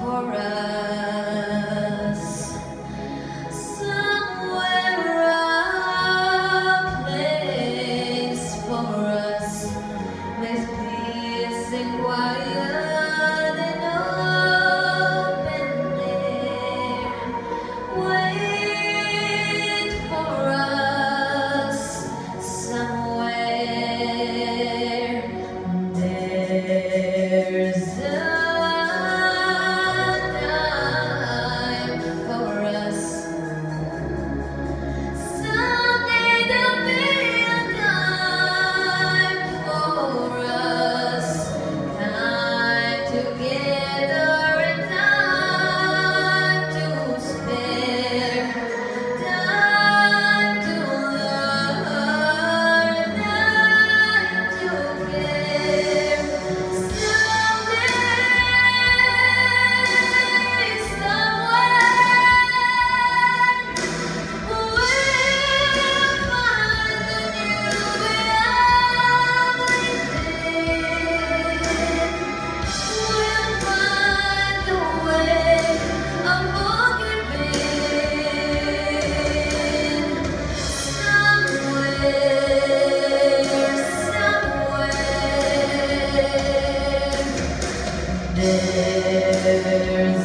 for us. Somewhere a place for us with peace and quiet and open air. Wait for us somewhere. There's a time for us. Someday there'll be a time for us. Time together and time to spare. Time to learn, time to care. Someday, somewhere, we'll find a new reality. We'll find a way of forgiving. Somewhere, somewhere, there's